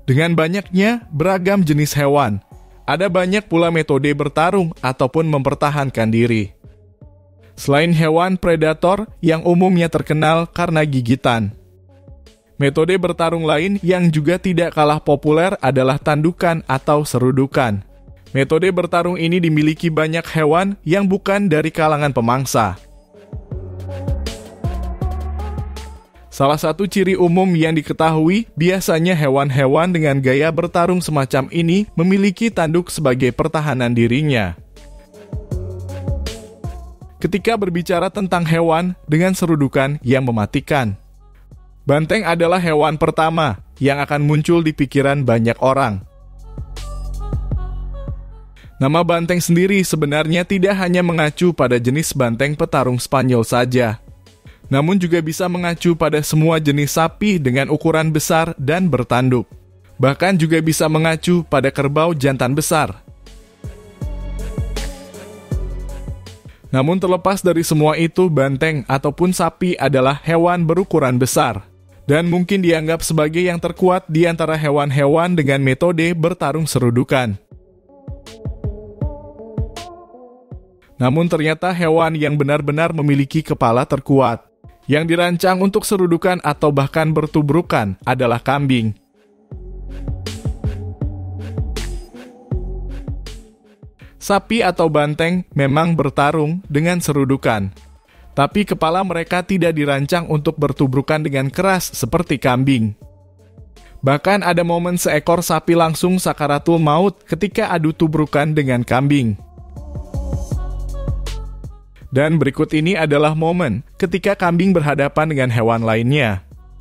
Dengan banyaknya beragam jenis hewan, ada banyak pula metode bertarung ataupun mempertahankan diri. Selain hewan predator yang umumnya terkenal karena gigitan, metode bertarung lain yang juga tidak kalah populer adalah tandukan atau serudukan. Metode bertarung ini dimiliki banyak hewan yang bukan dari kalangan pemangsa. Salah satu ciri umum yang diketahui, biasanya hewan-hewan dengan gaya bertarung semacam ini memiliki tanduk sebagai pertahanan dirinya. Ketika berbicara tentang hewan dengan serudukan yang mematikan, banteng adalah hewan pertama yang akan muncul di pikiran banyak orang. Nama banteng sendiri sebenarnya tidak hanya mengacu pada jenis banteng petarung Spanyol saja, namun juga bisa mengacu pada semua jenis sapi dengan ukuran besar dan bertanduk. Bahkan juga bisa mengacu pada kerbau jantan besar. Namun terlepas dari semua itu, banteng ataupun sapi adalah hewan berukuran besar dan mungkin dianggap sebagai yang terkuat di antara hewan-hewan dengan metode bertarung serudukan. Namun ternyata hewan yang benar-benar memiliki kepala terkuat yang dirancang untuk serudukan atau bahkan bertubrukan adalah kambing. Sapi atau banteng memang bertarung dengan serudukan, tapi kepala mereka tidak dirancang untuk bertubrukan dengan keras seperti kambing. Bahkan ada momen seekor sapi langsung sakaratul maut ketika adu tubrukan dengan kambing. Dan berikut ini adalah momen ketika kambing berhadapan dengan hewan lainnya.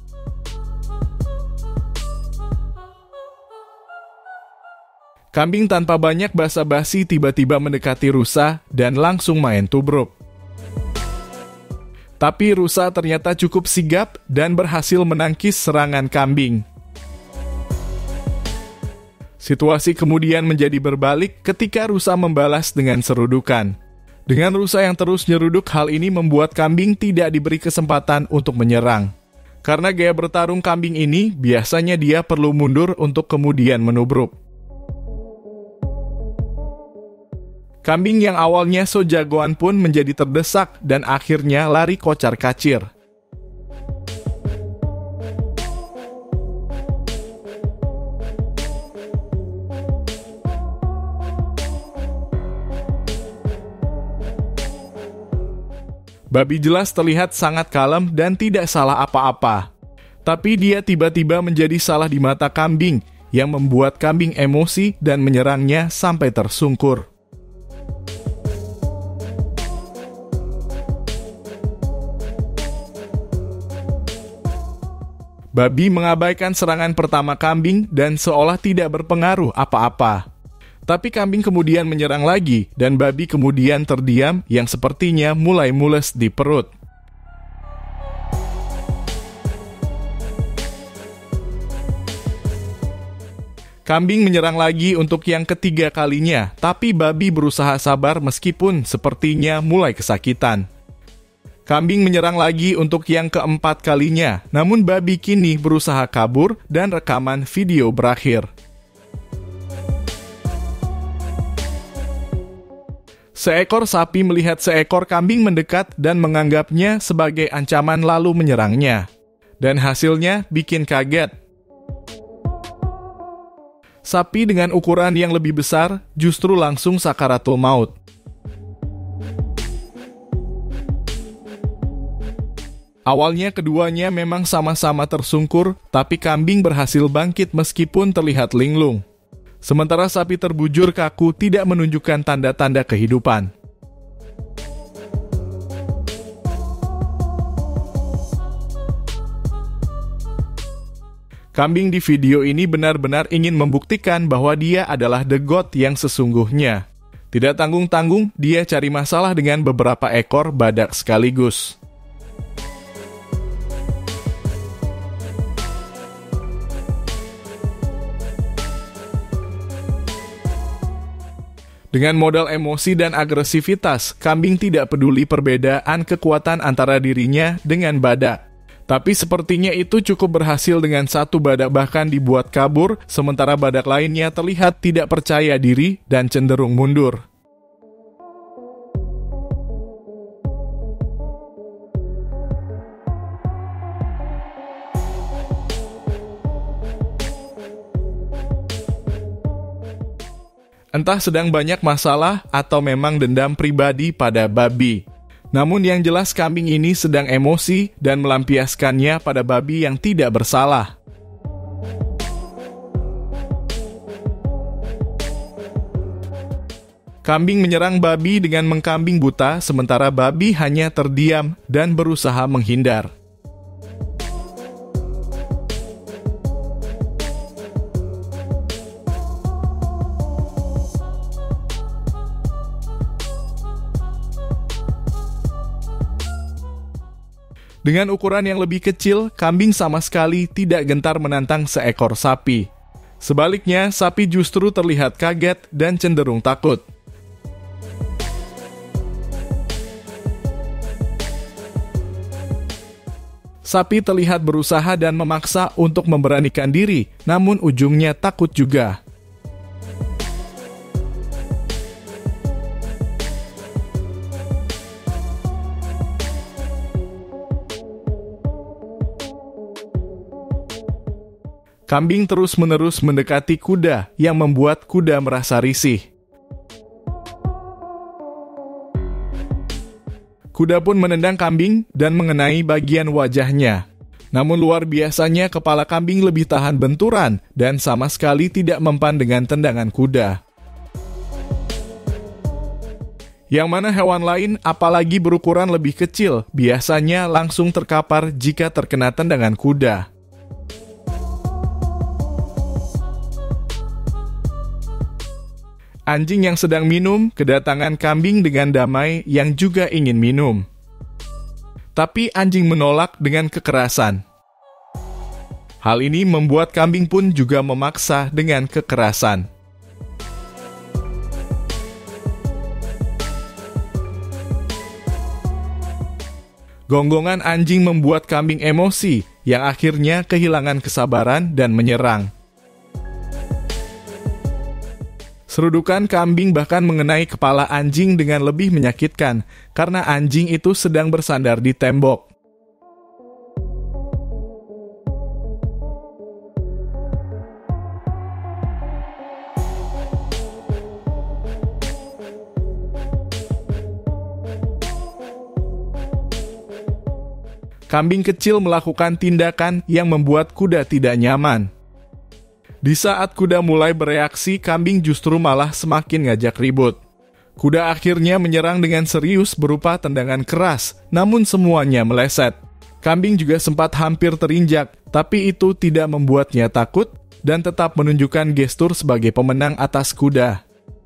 Kambing tanpa banyak basa-basi tiba-tiba mendekati rusa dan langsung main tubruk. Tapi rusa ternyata cukup sigap dan berhasil menangkis serangan kambing. Situasi kemudian menjadi berbalik ketika rusa membalas dengan serudukan. Dengan rusa yang terus nyeruduk, hal ini membuat kambing tidak diberi kesempatan untuk menyerang. Karena gaya bertarung kambing ini, biasanya dia perlu mundur untuk kemudian menubruk. Kambing yang awalnya so jagoan pun menjadi terdesak dan akhirnya lari kocar-kacir. Babi jelas terlihat sangat kalem dan tidak salah apa-apa. Tapi dia tiba-tiba menjadi salah di mata kambing yang membuat kambing emosi dan menyerangnya sampai tersungkur. Babi mengabaikan serangan pertama kambing dan seolah tidak berpengaruh apa-apa. Tapi kambing kemudian menyerang lagi dan babi kemudian terdiam yang sepertinya mulai mules di perut. Kambing menyerang lagi untuk yang ketiga kalinya, tapi babi berusaha sabar meskipun sepertinya mulai kesakitan. Kambing menyerang lagi untuk yang keempat kalinya, namun babi kini berusaha kabur dan rekaman video berakhir. Seekor sapi melihat seekor kambing mendekat dan menganggapnya sebagai ancaman lalu menyerangnya. Dan hasilnya bikin kaget. Sapi dengan ukuran yang lebih besar justru langsung sakaratul maut. Awalnya keduanya memang sama-sama tersungkur, tapi kambing berhasil bangkit meskipun terlihat linglung. Sementara sapi terbujur kaku tidak menunjukkan tanda-tanda kehidupan. Kambing di video ini benar-benar ingin membuktikan bahwa dia adalah the god yang sesungguhnya. Tidak tanggung-tanggung, dia cari masalah dengan beberapa ekor badak sekaligus. Dengan modal emosi dan agresivitas, kambing tidak peduli perbedaan kekuatan antara dirinya dengan badak. Tapi sepertinya itu cukup berhasil dengan satu badak bahkan dibuat kabur, sementara badak lainnya terlihat tidak percaya diri dan cenderung mundur. Entah sedang banyak masalah atau memang dendam pribadi pada babi. Namun yang jelas kambing ini sedang emosi dan melampiaskannya pada babi yang tidak bersalah. Kambing menyerang babi dengan mengkambing buta, sementara babi hanya terdiam dan berusaha menghindar. Dengan ukuran yang lebih kecil, kambing sama sekali tidak gentar menantang seekor sapi. Sebaliknya, sapi justru terlihat kaget dan cenderung takut. Sapi terlihat berusaha dan memaksa untuk memberanikan diri, namun ujungnya takut juga. Kambing terus-menerus mendekati kuda yang membuat kuda merasa risih. Kuda pun menendang kambing dan mengenai bagian wajahnya. Namun luar biasanya kepala kambing lebih tahan benturan dan sama sekali tidak mempan dengan tendangan kuda. Yang mana hewan lain, apalagi berukuran lebih kecil, biasanya langsung terkapar jika terkena tendangan kuda. Anjing yang sedang minum kedatangan kambing dengan damai yang juga ingin minum. Tapi anjing menolak dengan kekerasan. Hal ini membuat kambing pun juga memaksa dengan kekerasan. Gonggongan anjing membuat kambing emosi yang akhirnya kehilangan kesabaran dan menyerang. Serudukan kambing bahkan mengenai kepala anjing dengan lebih menyakitkan karena anjing itu sedang bersandar di tembok. Kambing kecil melakukan tindakan yang membuat kuda tidak nyaman. Di saat kuda mulai bereaksi, kambing justru malah semakin ngajak ribut. Kuda akhirnya menyerang dengan serius berupa tendangan keras, namun semuanya meleset. Kambing juga sempat hampir terinjak, tapi itu tidak membuatnya takut dan tetap menunjukkan gestur sebagai pemenang atas kuda.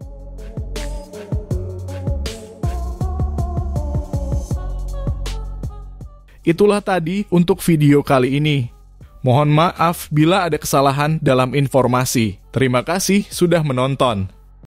Itulah tadi untuk video kali ini. Mohon maaf bila ada kesalahan dalam informasi. Terima kasih sudah menonton.